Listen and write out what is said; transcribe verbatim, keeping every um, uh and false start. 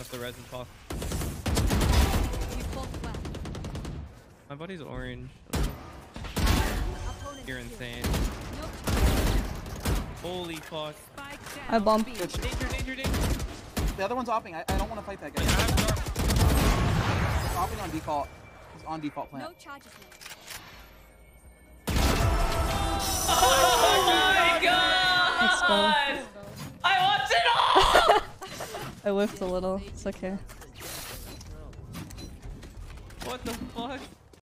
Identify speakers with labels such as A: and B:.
A: off the resin talk. My buddy's orange. You're insane. Holy fuck.
B: I bumped.
A: Danger, danger, danger.
C: The other one's opping. I, I don't want to fight that guy. He's opping on default. He's on default plant.
D: No charges left.
E: Oh my god!
B: Let's go.
E: I want it all!
B: I whiffed a little. It's okay.
A: What the fuck?